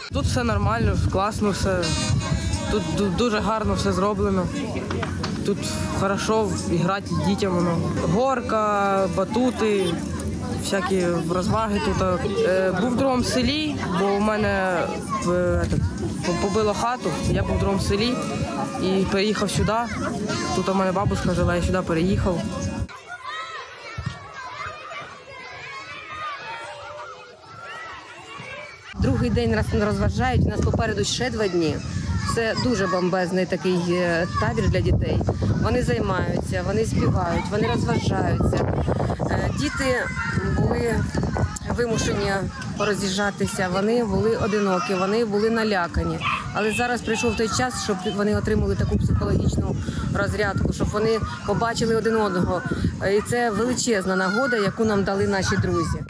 Тут все нормально, класно все. Тут дуже гарно все зроблено. Тут хорошо грати дітям. Горка, батути, всякі розваги тут. Був в другому селі, бо у мене побило хату. Я був в другому селі і переїхав сюди. Тут у мене бабуся жила, я сюди переїхав. Другий день нас розважають, у нас попереду ще 2 дні. Це дуже бомбезний такий табір для дітей. Вони займаються, вони співають, вони розважаються. Діти були вимушені пороз'їжджатися, вони були одинокі, вони були налякані. Але зараз прийшов той час, щоб вони отримали таку психологічну розрядку, щоб вони побачили один одного. І це величезна нагода, яку нам дали наші друзі.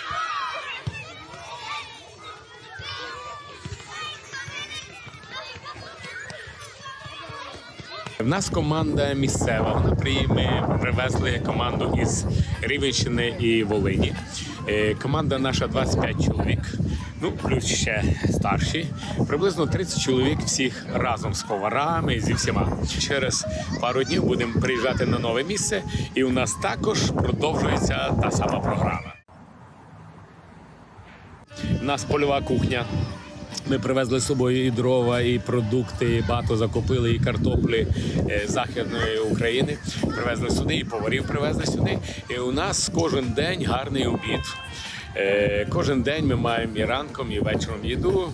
В нас команда місцева. Ми привезли команду із Рівненщини і Волині. Команда наша 25 чоловік, плюс ще старші. Приблизно 30 чоловік всіх разом з поварами, зі всіма. Через пару днів будемо приїжджати на нове місце, і у нас також продовжується та сама програма. У нас польова кухня. Ми привезли з собою і дрова, і продукти, і багато закупили, і картоплі з Західної України. Привезли сюди, і поварів привезли сюди. І у нас кожен день гарний обід. Кожен день ми маємо і ранком, і вечором їду.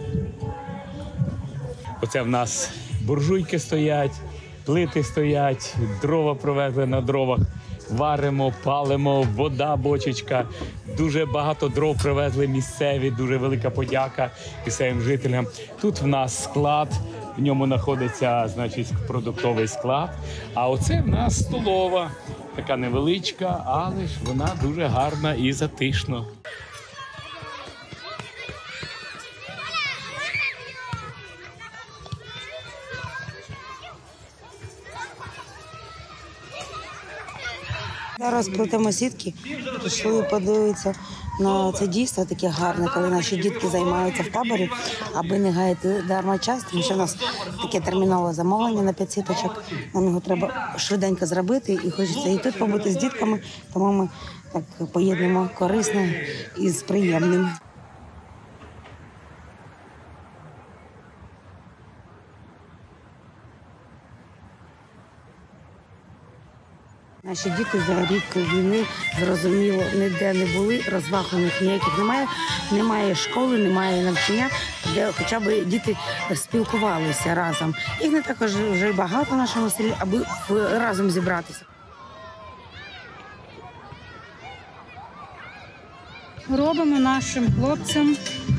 Оце в нас буржуйки стоять, плити стоять, дрова привезли на дровах. Варимо, палимо, вода, бочечка. Дуже багато дров привезли місцеві, дуже велика подяка місцевим жителям. Тут в нас склад, в ньому знаходиться, продуктовий склад. А оце в нас столова, така невеличка, але ж вона дуже гарна і затишна. Зараз плетемо сітки, пішли подивитися на це дійство таке гарне, коли наші дітки займаються в таборі, аби не гаяти дарма час, тому що в нас таке термінове замовлення на 5 сіточок, нам його треба швиденько зробити і хочеться і тут побути з дітками, тому ми так поєднуємо корисне із приємним. Наші діти за рік війни, зрозуміло, ніде не були, розваг у них ніяких немає, немає школи, немає навчання, де хоча б діти спілкувалися разом. Їх не також вже багато в нашому селі, аби разом зібратися. Робимо нашим хлопцям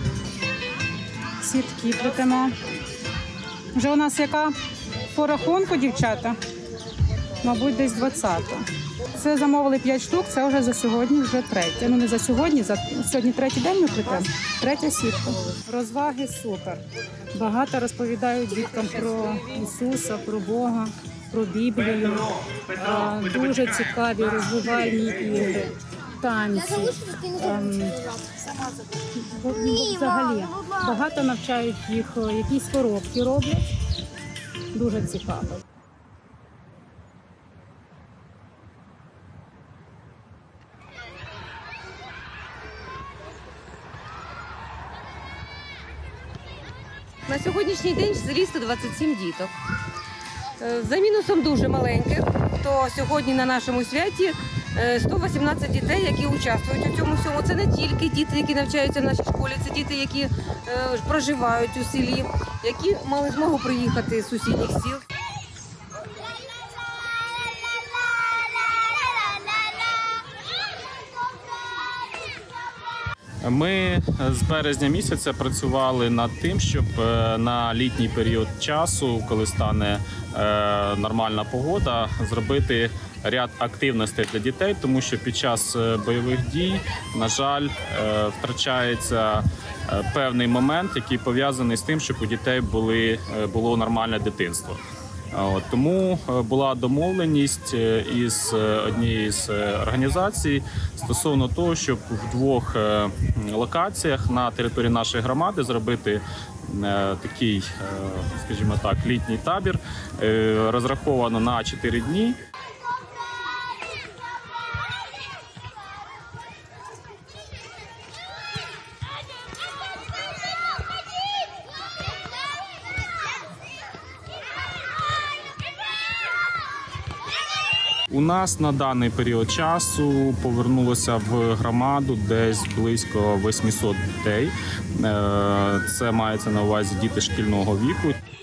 сітки, плетемо. Вже у нас яка по рахунку, дівчата? Мабуть, десь 20-та. Це замовили 5 штук, це вже за сьогодні, вже 3-я. Не за сьогодні, сьогодні 3-й день ми плетемо, 3-я сітка. Розваги супер. Багато розповідають діткам про Ісуса, про Бога, про Біблію. Дуже цікаві розвивальні ігри, танці. Взагалі, багато навчають їх, якісь коробки роблять. Дуже цікаво. На сьогоднішній день зріс 27 діток. За мінусом дуже маленьких, то сьогодні на нашому святі 118 дітей, які участвують у цьому всьому. Це не тільки діти, які навчаються в нашій школі, це діти, які проживають у селі, які мали змогу приїхати з сусідніх сіл. Ми з березня місяця працювали над тим, щоб на літній період часу, коли стане нормальна погода, зробити ряд активностей для дітей, тому що під час бойових дій, на жаль, втрачається певний момент, який пов'язаний з тим, щоб у дітей було нормальне дитинство. Тому була домовленість із однією з організацій стосовно того, щоб в 2 локаціях на території нашої громади зробити такий, скажімо так, літній табір, розраховано на 4 дні. У нас на даний період часу повернулося в громаду десь близько 800 дітей. Це мається на увазі діти шкільного віку.